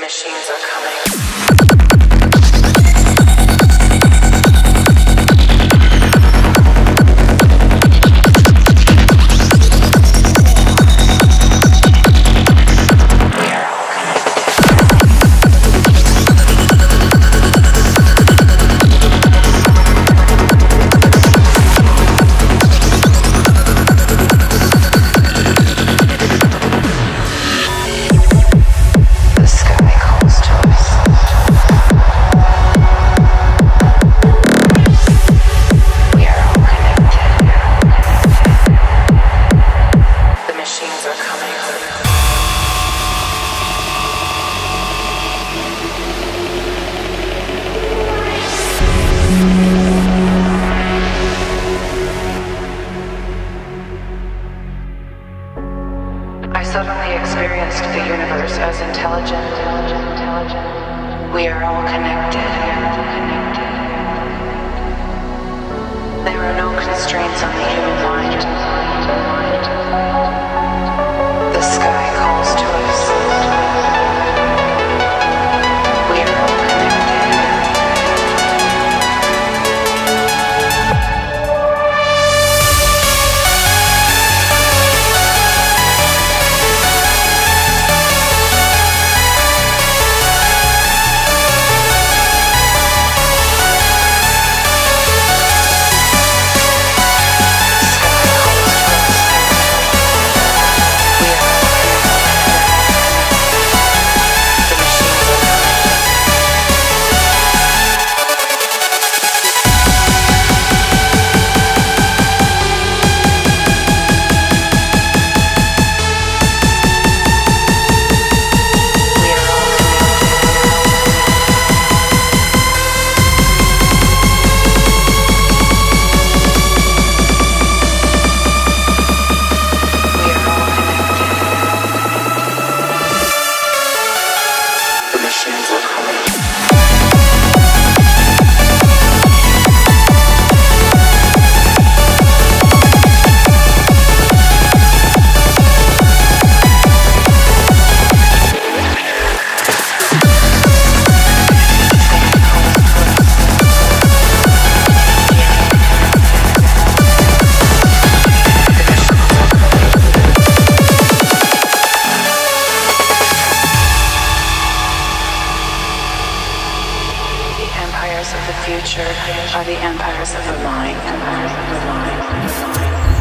machines are coming. I suddenly experienced the universe as intelligent. We are all connected. There are no constraints on the human mind. The sky calls to us. We are all connected. Of the future are the empires of the mind.